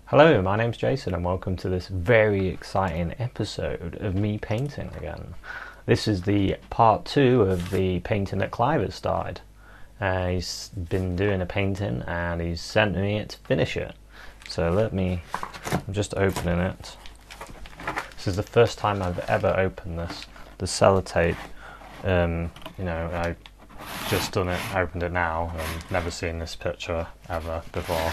Hello, my name's Jason and welcome to this very exciting episode of me painting again. This is the part 2 of the painting that Clive has started. He's been doing a painting and he's sent me it to finish it. So I'm just opening it. This is the first time I've ever opened this. The sellotape, I've just done it, opened it now, and never seen this picture ever before.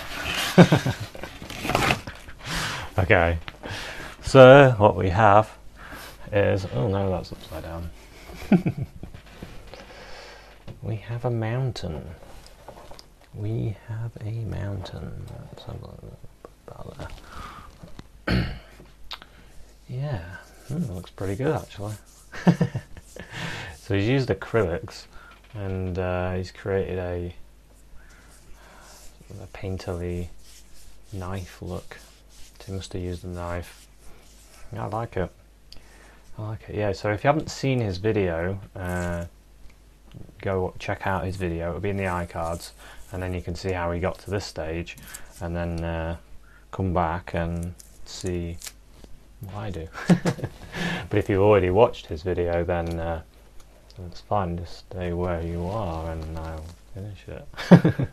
Okay, so what we have is, oh no, that's upside down. We have a mountain. Let's have a look about there. Yeah, looks pretty good actually. So he's used acrylics and he's created a painterly knife look. He must have used a knife. I like it. Yeah, so if you haven't seen his video, go check out his video. It'll be in the iCards, and then you can see how he got to this stage, and then come back and see what I do. But if you've already watched his video, then it's fine. Just stay where you are, and I'll finish it.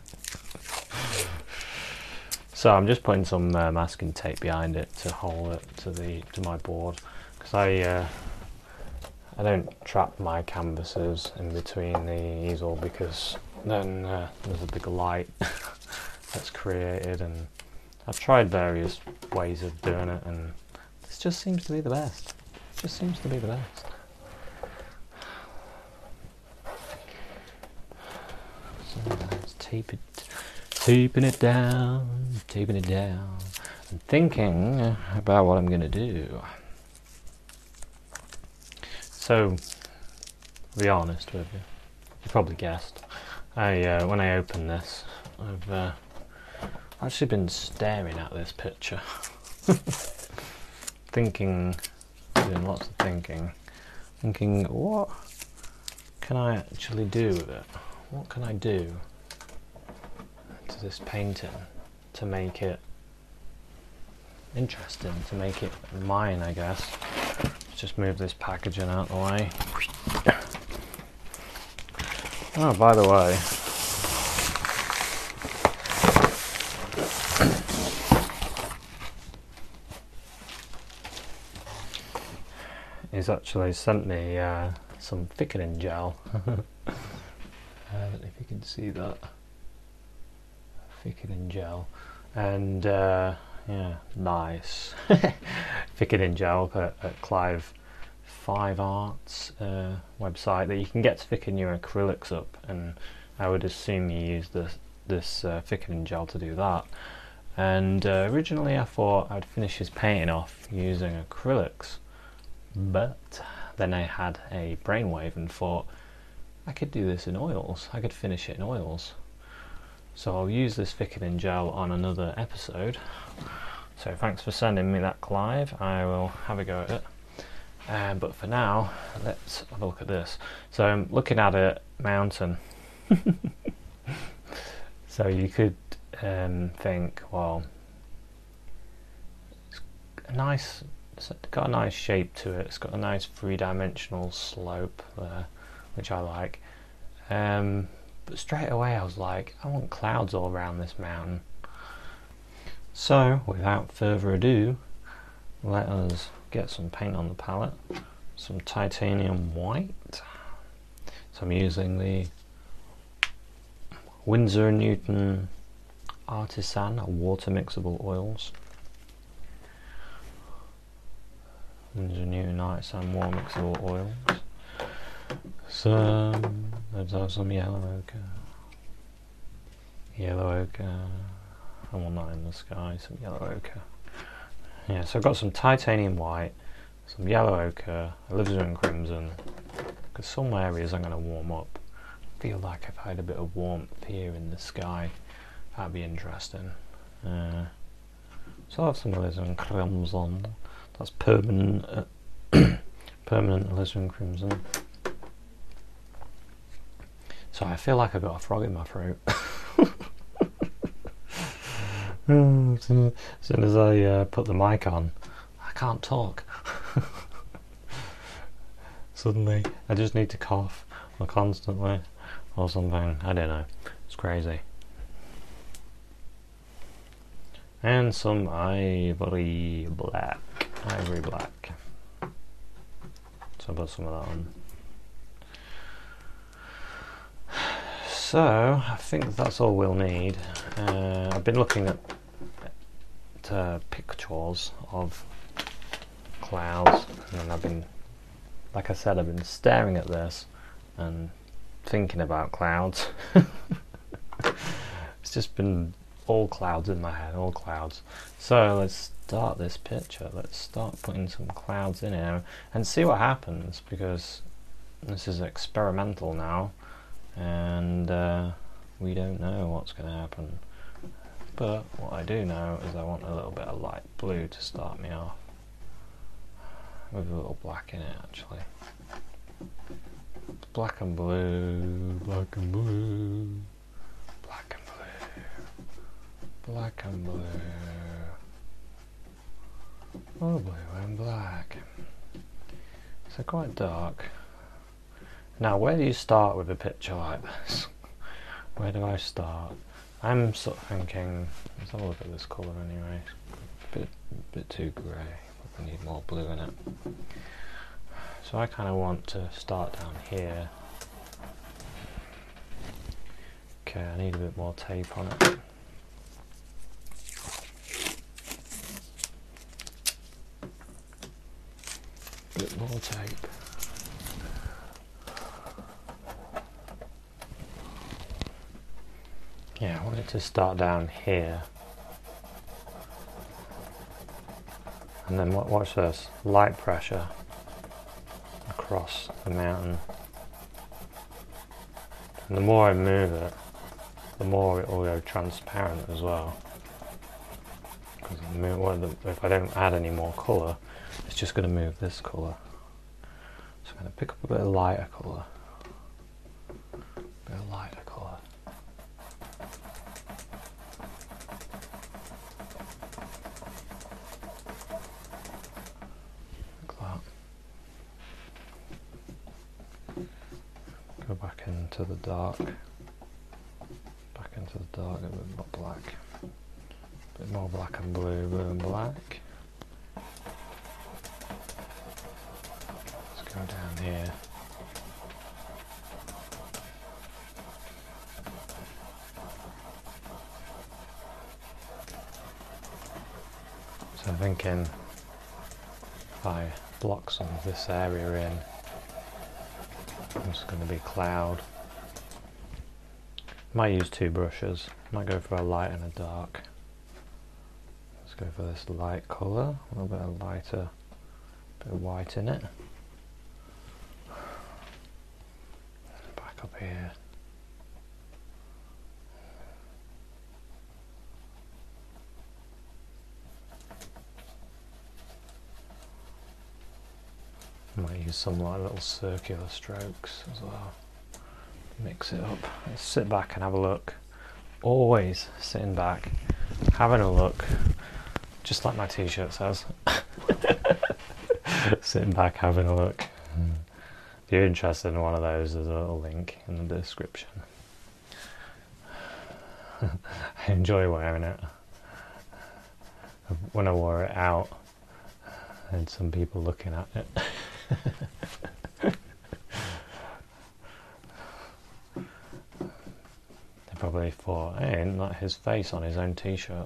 So I'm just putting some masking tape behind it to hold it to my board, because I don't trap my canvases in between the easel, because then there's a big light that's created, and I've tried various ways of doing it, and this just seems to be the best. It just seems to be the best. So let's taping it down, and thinking about what I'm going to do. So, to be honest with you, you probably guessed, when I opened this, I've actually been staring at this picture, doing lots of thinking, what can I actually do with it? What can I do to this painting to make it interesting, to make it mine, I guess. Let's just move this packaging out of the way. Oh, by the way, he's actually sent me some thickening gel. If you can see that. Thickening gel, and yeah, nice. Thickening gel at Clive 5 Arts website that you can get to thicken your acrylics up, and I would assume you use this thickening gel to do that. And originally I thought I'd finish his painting off using acrylics, but then I had a brainwave and thought I could do this in oils. I could finish it in oils. So I'll use this thickening gel on another episode. So thanks for sending me that, Clive. I will have a go at it. But for now, let's have a look at this. So I'm looking at a mountain. So you could think, well, it's got a nice shape to it. It's got a nice three-dimensional slope there, which I like. But straight away I was like, I want clouds all around this mountain. So without further ado, let us get some paint on the palette. Some titanium white. So I'm using the Winsor & Newton Artisan water mixable oils. Winsor & Newton Artisan water mixable oils. Let's have some yellow ochre. I want that in the sky, some yellow ochre. Yeah, so I've got some titanium white, some yellow ochre, alizarin crimson, because some areas I'm going to warm up. I feel like if I had a bit of warmth here in the sky, that'd be interesting. So I'll have some alizarin crimson. That's permanent alizarin crimson. So I feel like I've got a frog in my throat. As soon as I put the mic on, I can't talk. Suddenly, I just need to cough or constantly or something. I don't know. It's crazy. And some ivory black. Ivory black. So I put some of that on. So I think that's all we'll need. I've been looking at pictures of clouds, and I've been, like I said, I've been staring at this and thinking about clouds. It's just been all clouds in my head, all clouds. So let's start this picture. Let's start putting some clouds in here and see what happens, because this is experimental now, and we don't know what's going to happen. But what I do know is I want a little bit of light blue to start me off, with a little black in it actually. Black and blue, black and blue, black and blue, black and blue, oh blue and black. So quite dark. Now where do you start with a picture like this? Where do I start? I'm sort of thinking, let's have a look at this colour anyway. Bit too grey, we need more blue in it. So I kind of want to start down here. Okay, I need a bit more tape on it. Bit more tape. Yeah, I want it to start down here. And then watch this, light pressure across the mountain. And the more I move it, the more it will go transparent as well. Because if I don't add any more colour, it's just going to move this colour. So I'm going to pick up a bit of lighter colour. Go back into the dark. Back into the dark, a bit more black. A bit more black and blue, blue and black. Let's go down here. So I'm thinking if I block some of this area in, it's going to be cloud. Might use two brushes. Might go for a light and a dark. Let's go for this light colour. A little bit of lighter, bit of white in it. Back up here. Might use some like little circular strokes as well. Mix it up. Let's sit back and have a look. Always sitting back, having a look, just like my t-shirt says. Sitting back, having a look. If you're interested in one of those, there's a little link in the description. I enjoy wearing it. When I wore it out, I had some people looking at it. They probably thought, hey, isn't that his face on his own t-shirt?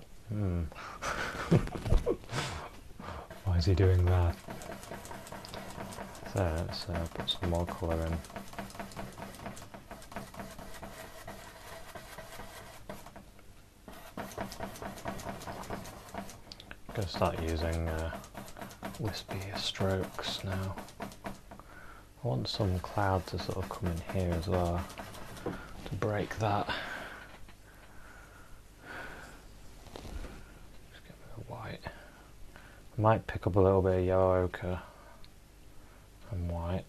Why is he doing that? So let's put some more colour in. I'm going to start using wispier strokes now. I want some cloud to sort of come in here as well to break that. Just get a bit of white. I might pick up a little bit of yellow ochre and white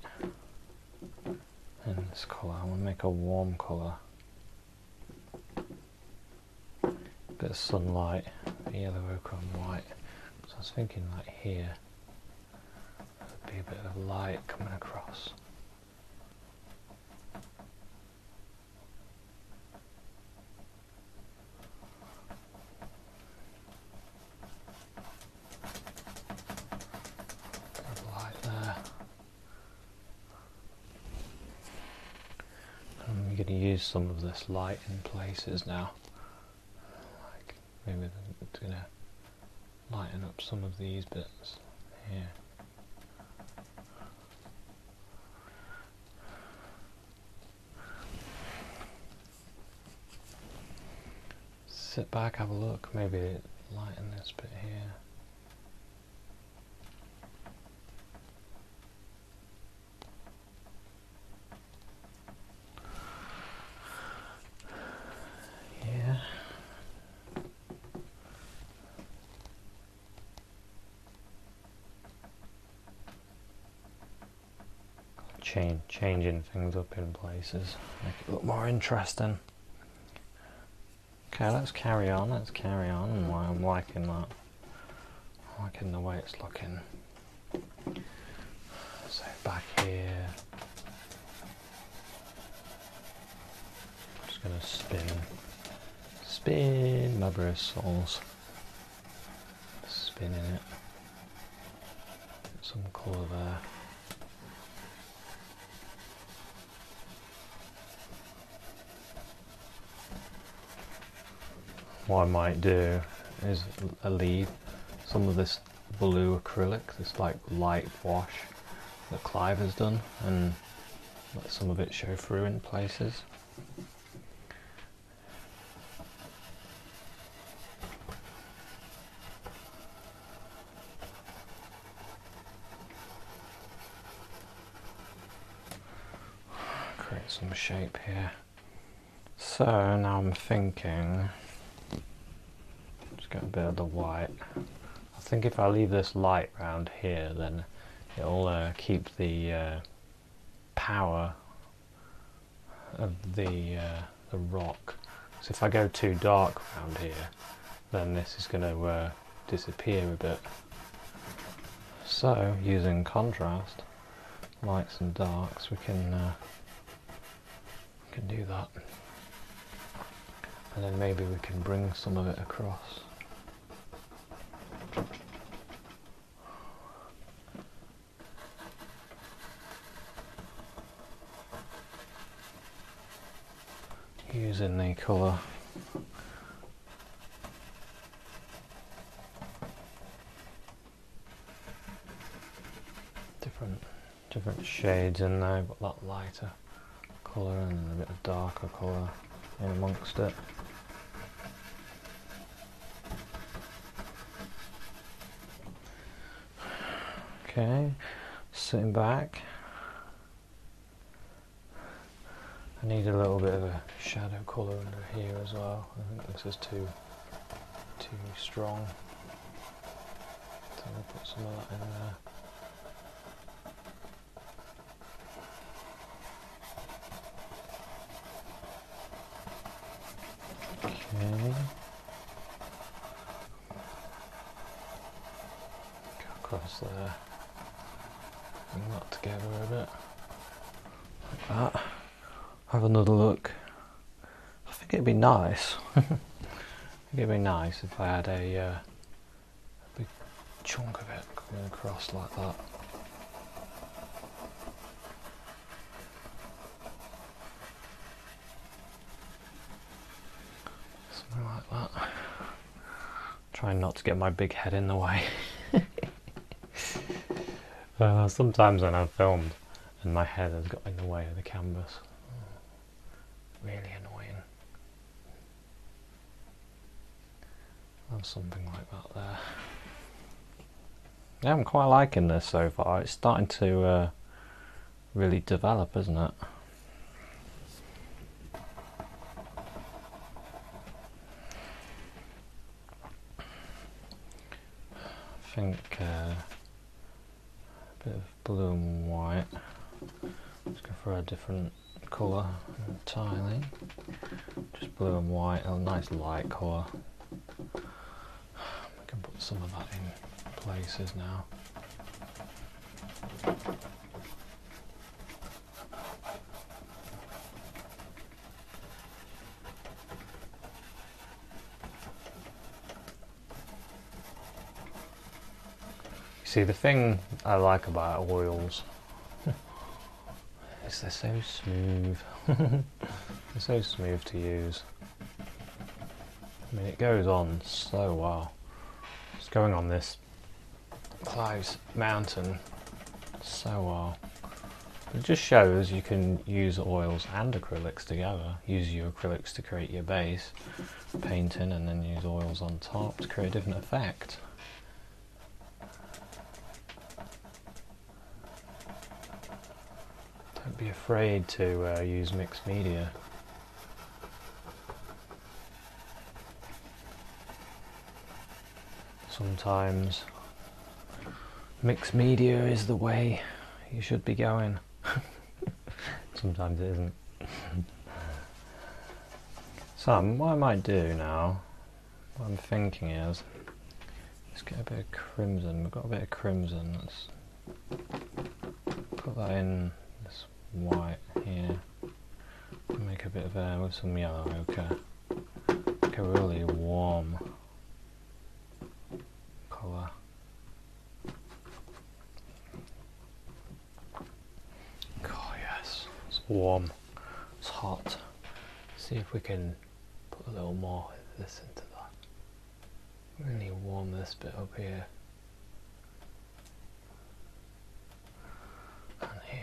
in this colour. I want to make a warm colour. A bit of sunlight, yellow, ochre and white. So I was thinking like here there'd be a bit of light coming across. Bit of light there. And I'm going to use some of this light in places now. Like maybe it's going to lighten up some of these bits here. Sit back, have a look, maybe lighten this bit here. Yeah. Changing things up in places, make it look more interesting. Okay, let's carry on. I'm liking that. I'm liking the way it's looking. So back here, I'm just going to spin my bristles, spinning it. Get some colour there. What I might do is leave some of this blue acrylic, this like light wash that Clive has done, and let some of it show through in places. Create some shape here. So now I'm thinking, just get a bit of the white. I think if I leave this light round here, then it'll keep the power of the rock. So if I go too dark around here, then this is going to disappear a bit. So using contrast, lights and darks, we can do that. And then maybe we can bring some of it across. Using the colour. Different shades in there, but that lighter colour and a bit of darker colour in amongst it. Okay, sitting back. I need a little bit of a shadow colour under here as well. I think this is too strong. So I'll put some of that in there. Okay. Go across there. Bring that together a bit. Like that. Have another look. I think it'd be nice. I think it'd be nice if I had a big chunk of it coming across like that. Something like that. Trying not to get my big head in the way. Sometimes when I've filmed and my head has got in the way of the canvas. Really annoying. Have something like that there. Yeah, I'm quite liking this so far. It's starting to really develop, isn't it? I think a bit of blue and white. Let's go for a different colour entirely. Just blue and white, a nice light colour. We can put some of that in places now. See, the thing I like about oils is they're so smooth. They're so smooth to use. I mean, it goes on so well. Just going on this Clive's Mountain so well. It just shows you can use oils and acrylics together. Use your acrylics to create your base painting, and then use oils on top to create a different effect. Don't be afraid to use mixed media. Sometimes mixed media is the way you should be going. Sometimes it isn't. So what I might do now, what I'm thinking is, let's get a bit of crimson. We've got a bit of crimson. Let's put that in this white here. Make a bit of with some yellow ochre. Make a really warm colour. Oh yes, it's warm. It's hot. See if we can put a little more of this into that. Really warm this bit up here. And here.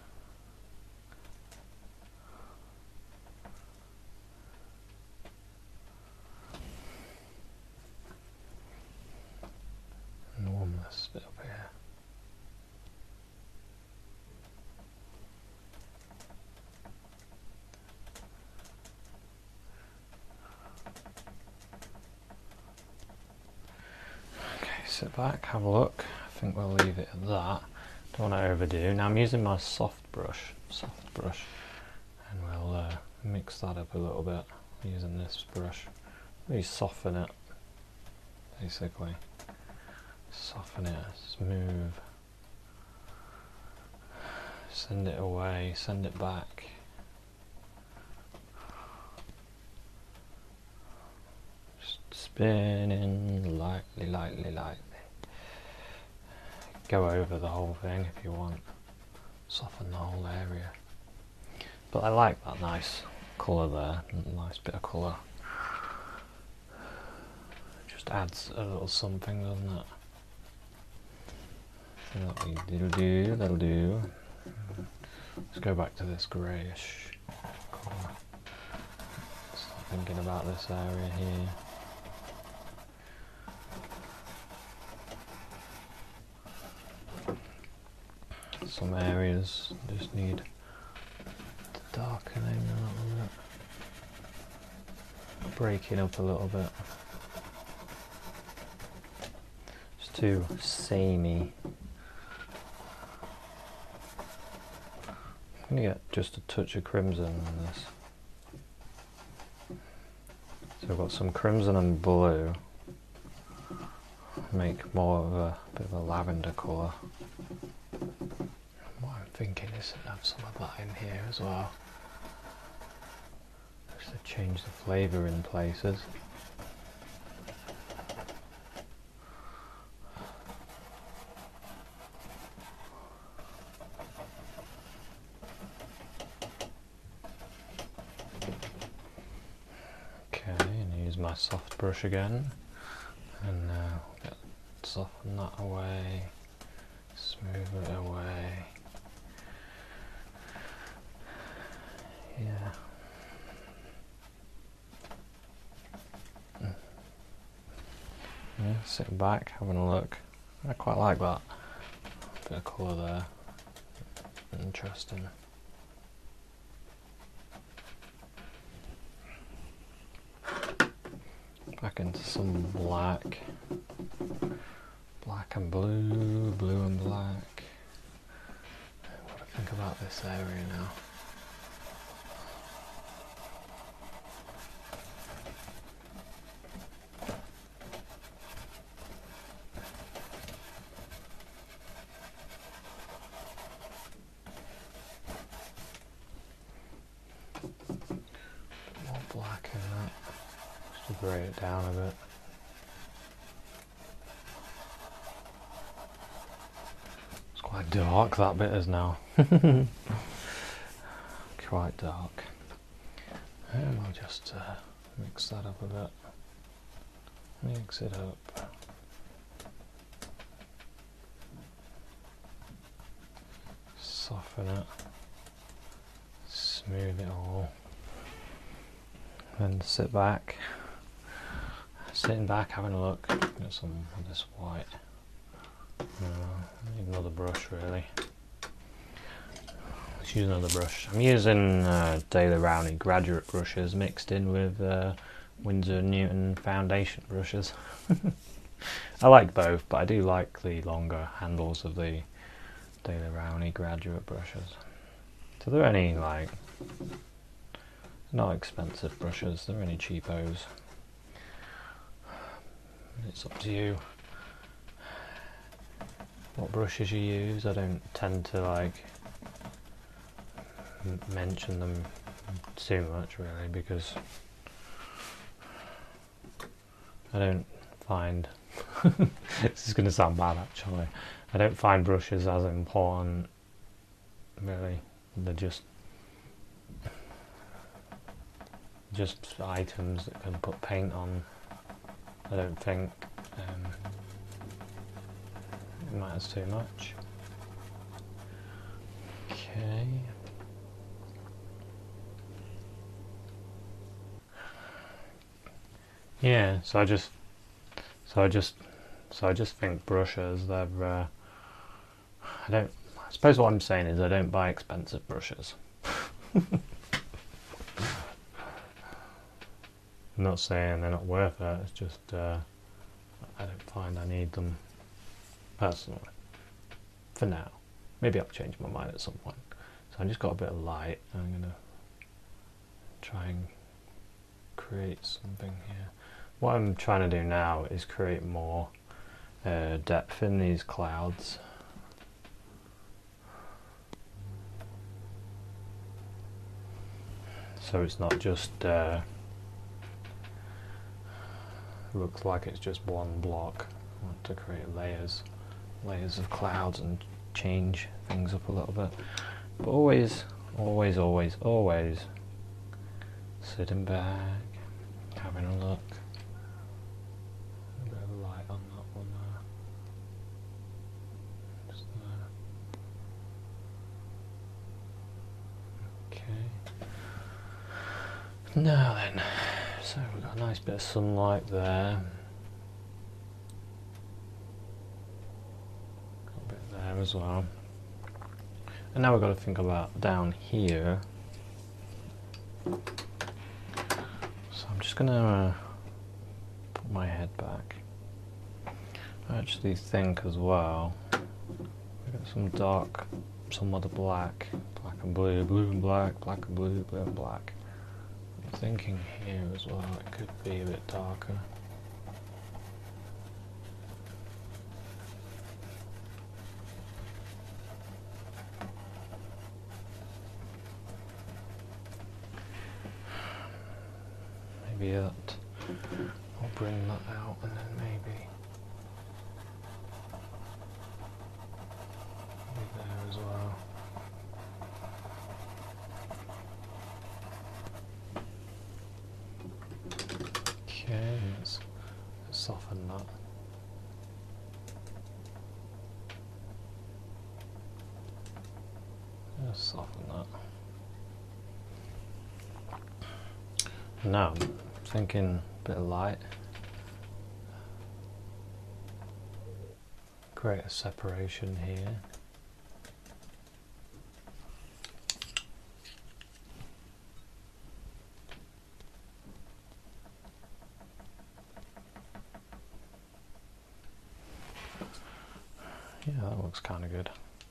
And warm this bit up here. Sit back, have a look. I think we'll leave it at that. Don't want to overdo. Now I'm using my soft brush, and we'll mix that up a little bit using this brush. Really soften it, basically. Soften it, smooth. Send it away, send it back. Spinning lightly, lightly, lightly. Go over the whole thing if you want. Soften the whole area. But I like that nice colour there. Nice bit of colour. Just adds a little something, doesn't it? That'll do. Let's go back to this greyish colour. Start thinking about this area here. Some areas just need darkening a little bit, breaking up a little bit. It's too samey. I'm going to get just a touch of crimson on this. So I've got some crimson and blue. Make more of a bit of a lavender colour. What I'm thinking is to have some of that in here as well. Just to change the flavour in places. Okay, and use my soft brush again, and soften that away, smooth it away. Yeah. Yeah, sitting back, having a look. I quite like that. Bit of colour there. Interesting. Back into some black. Black and blue, blue and black. What do I think about this area now? grey it down a bit. It's quite dark, that bit is now. Quite dark. And I'll just mix that up a bit. Mix it up. Soften it. Smooth it all. Then sit back. Sitting back, having a look. Get some of this white. Need another brush, really. Let's use another brush. I'm using Daler Rowney graduate brushes mixed in with Winsor & Newton foundation brushes. I like both, but I do like the longer handles of the Daler Rowney graduate brushes. So they're any like not expensive brushes, they're any cheapos. It's up to you what brushes you use. I don't tend to like mention them too much really, because I don't find this is going to sound bad actually, I don't find brushes as important really. They're just items that can put paint on. I don't think it matters too much. Okay. Yeah, so I just think brushes, they're I suppose what I'm saying is I don't buy expensive brushes. I'm not saying they're not worth it, it's just I don't find I need them personally for now. Maybe I'll change my mind at some point. So I just got a bit of light. I'm going to try and create something here. What I'm trying to do now is create more depth in these clouds. So it's not just looks like it's just one block. I want to create layers of clouds and change things up a little bit. But always sitting back, having a look. A bit of light on that one there. Just there. Okay. Now then, so we've got a nice bit of sunlight there. Got a bit there as well. And now we've got to think about down here. So I'm just going to put my head back. I actually think as well, we've got some dark, some other black, black and blue, blue and black, black and blue, blue and black. I'm thinking here as well, it could be a bit darker. Maybe that, I'll bring that out and then maybe there as well. Okay, let's soften that. Just soften that. Now, I'm thinking a bit of light. Create a separation here. Yeah, that looks kind of good.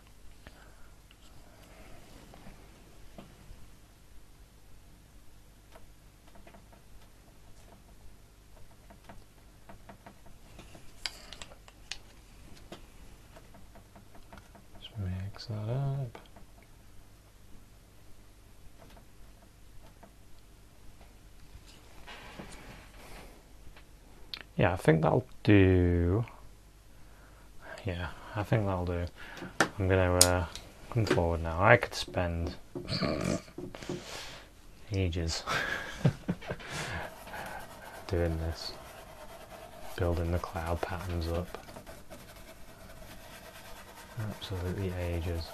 Just mix that up. Yeah, I think that'll do. Yeah, I think that'll do. I'm gonna come forward now. I could spend ages doing this, building the cloud patterns up. Absolutely ages.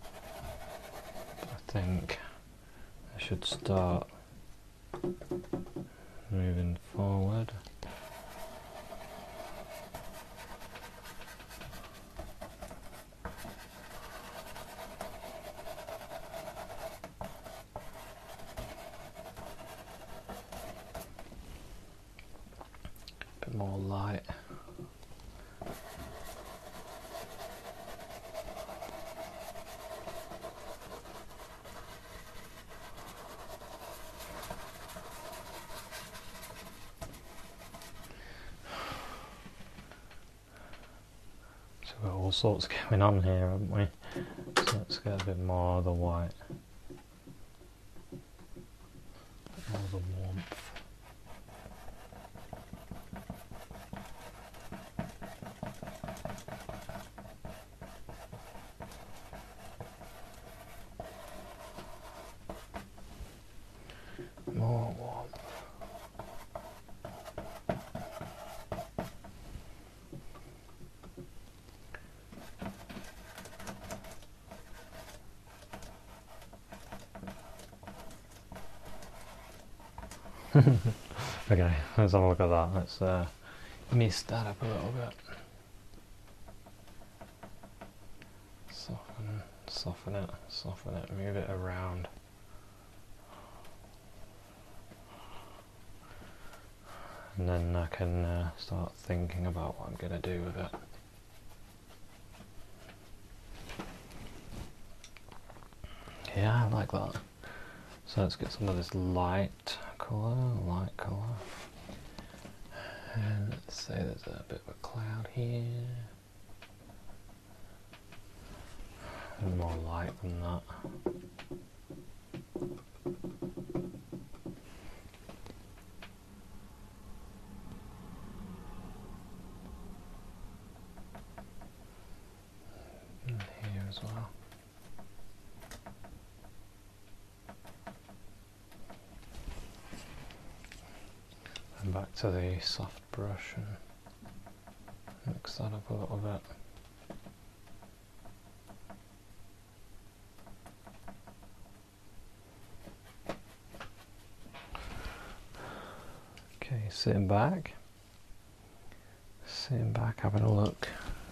I think I should start moving forward. Bit more light. So we've got all sorts going on here, haven't we? So let's get a bit more of the white. More of the warmth. More warmth. Okay, let's have a look at that. Let's mist that up a little bit. Soften it, move it around. And then I can start thinking about what I'm going to do with it. Yeah, I like that. So let's get some of this light colour. And let's say there's a bit of a cloud here. And more light than that. And here as well. And back to the soft brush and mix that up a little bit. Okay, sitting back, having a look.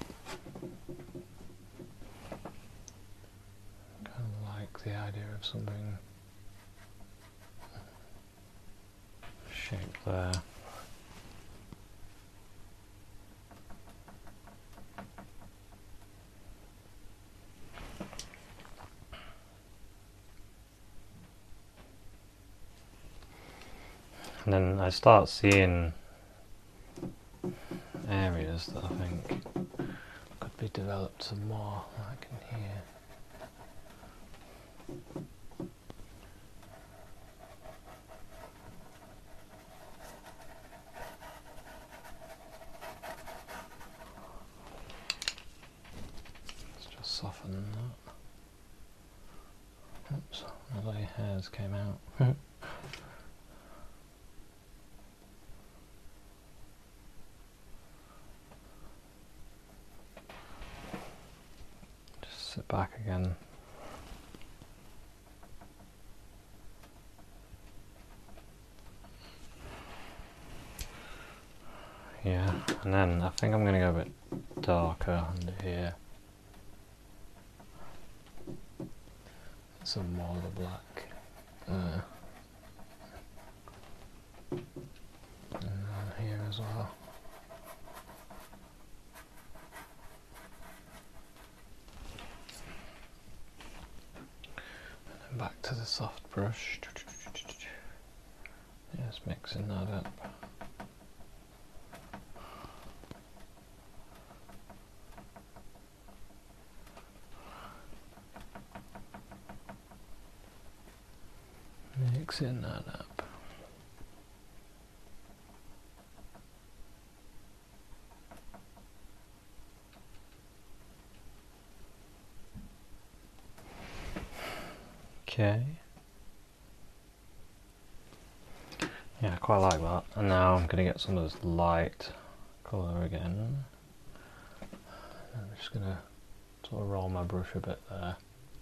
Kind of like the idea of something shaped there. And then I start seeing areas that I think could be developed some more, like in here. Let's just soften that. Oops, my little hairs came out. Sit back again. Yeah, and then I think I'm going to go a bit darker under here. Some more of the black. And then here as well. Back to the soft brush. Just mixing that up. Mixing that up. Okay. Yeah, I quite like that. And now I'm going to get some of this light colour again. I'm just going to sort of roll my brush a bit there.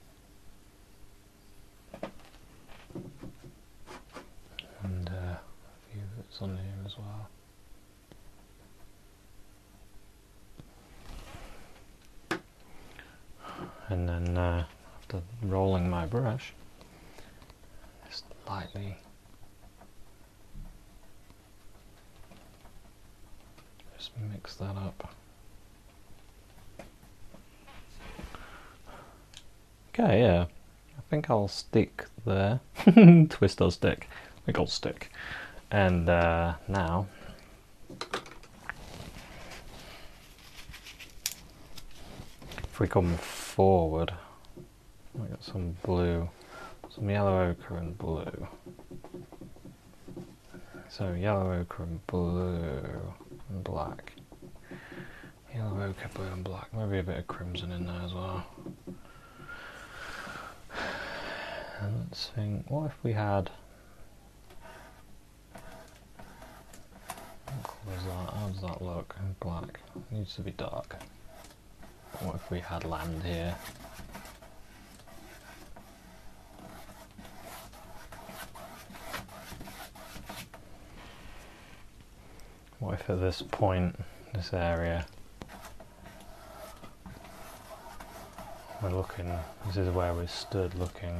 And a few bits on here as well. And then after rolling my brush, just lightly just mix that up. Okay, yeah, I think I'll stick there. Twist or stick. I think I'll stick. And now if we come forward, we got some blue, some yellow ochre and blue. So yellow ochre and blue and black. Yellow ochre, blue and black. Maybe a bit of crimson in there as well. And let's think, what if we had... What colour is that? How does that look? Black. It needs to be dark. What if we had land here? What if at this point, this area, we're looking, this is where we stood looking.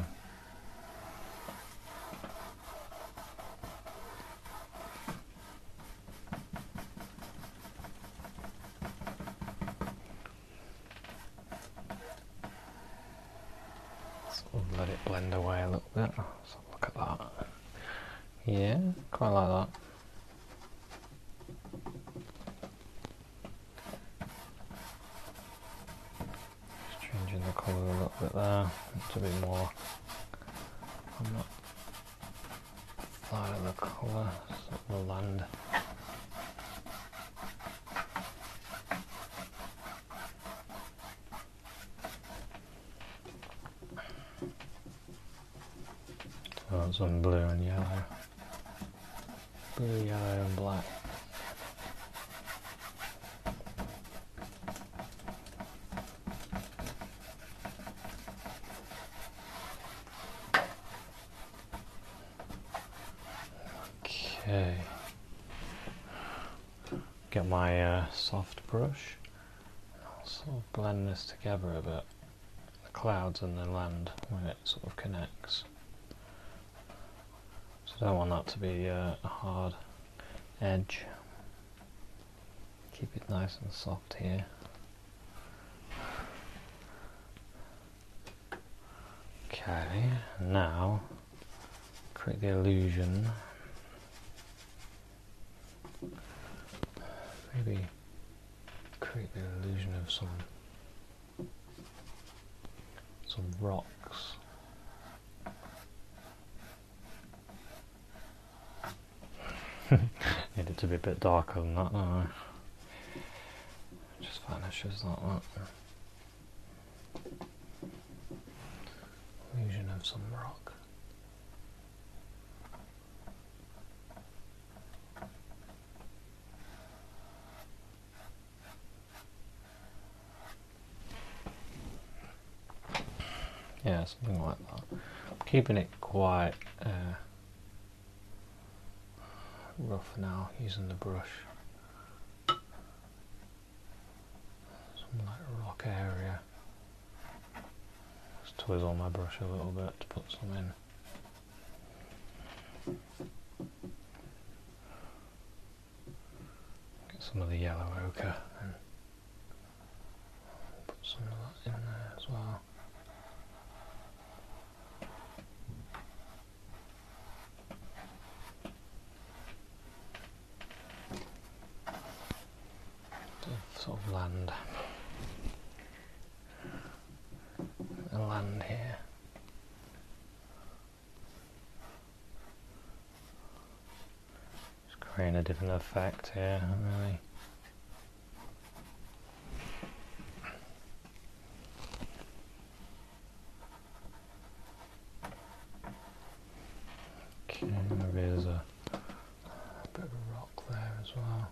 Sort of let it blend away a little bit. So look at that. Yeah, quite like that. Changing the colour a little bit there, it's a bit more on that side of the colour, sort of the land. So some blue and yellow. Blue, yellow and black. Okay, get my soft brush. I'll sort of blend this together a bit, the clouds and the land when it sort of connects. So I don't want that to be a hard edge. Keep it nice and soft here. Okay, now create the illusion. Maybe create the illusion of some rocks. Need it to be a bit darker than that, don't I? Just vanishes like that. Illusion of some rock. Yeah, something like that. I'm keeping it quite rough now, using the brush. Some like rock area. Just twizzle my brush a little bit to put some in. Get some of the yellow ochre and put some of that in there as well. Sort of land. A land here. Just creating a different effect here, really. maybe there's a bit of a rock there as well.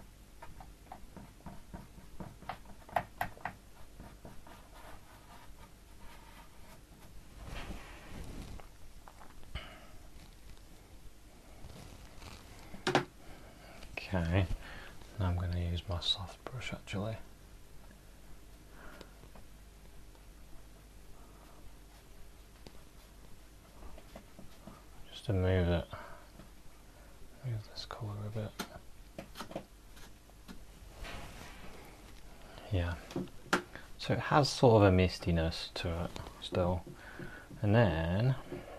Okay, now I'm going to use my soft brush actually. Just to move this colour a bit. Yeah, so it has sort of a mistiness to it still. And then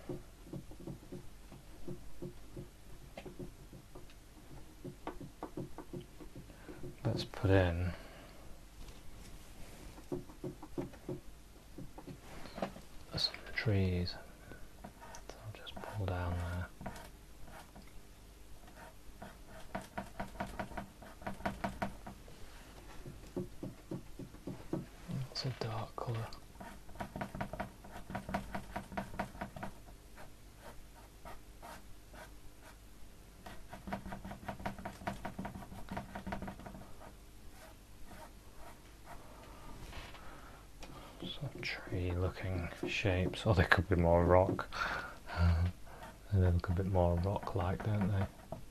let's put in some trees. So I'll just pull down there. It's a dark colour. Some tree looking shapes, or they could be more rock. They look a bit more rock like, don't they?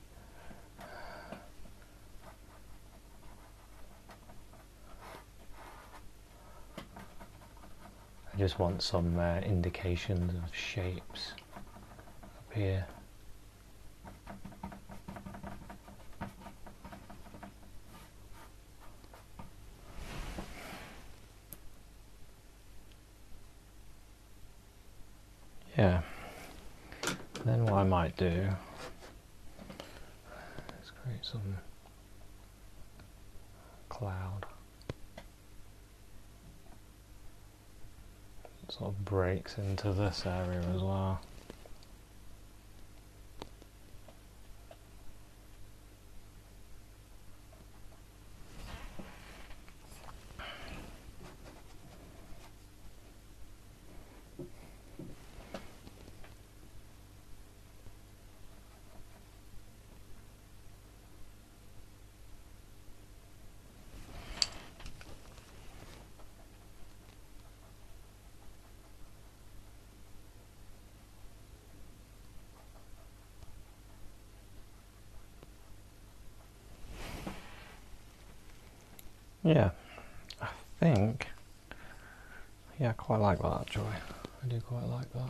I just want some indications of shapes up here. Yeah, then what I might do is create some cloud. It sort of breaks into this area as well. Yeah, I think, yeah, I quite like that actually. I do quite like that.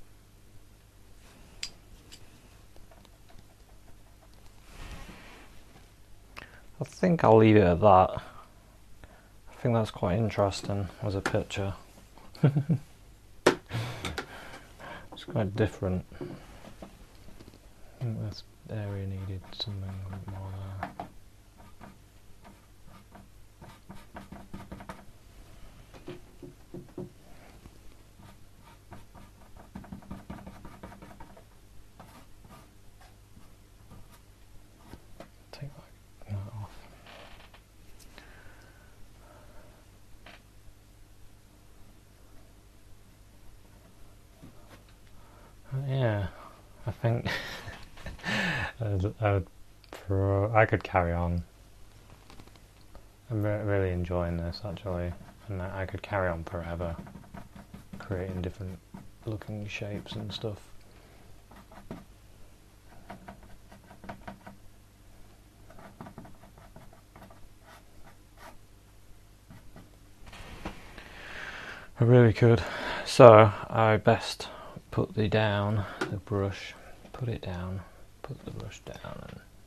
I think I'll leave it at that. I think that's quite interesting as a picture. It's quite different. I think this area needed something a bit more there. Take that off. Yeah, I think I could carry on. I'm really enjoying this actually, and I could carry on forever, creating different looking shapes and stuff. I really could. So I best put the brush, put it down, put the brush down,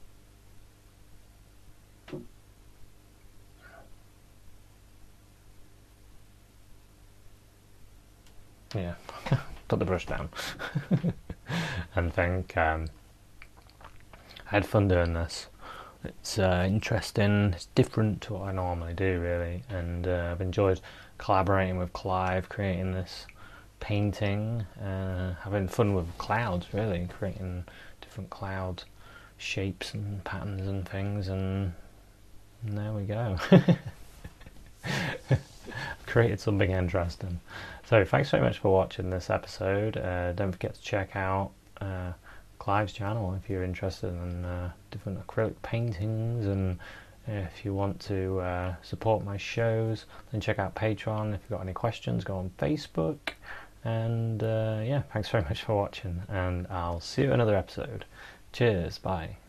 and yeah, put the brush down, and think I had fun doing this. It's interesting, it's different to what I normally do really, and I've enjoyed collaborating with Clive, creating this painting, having fun with clouds really, creating different cloud shapes and patterns and things, and there we go. Created something interesting. So thanks very much for watching this episode. Don't forget to check out Clive's channel if you're interested in different acrylic paintings, and if you want to support my shows, then check out Patreon. If you've got any questions, go on Facebook. And yeah, thanks very much for watching, and I'll see you in another episode. Cheers, bye.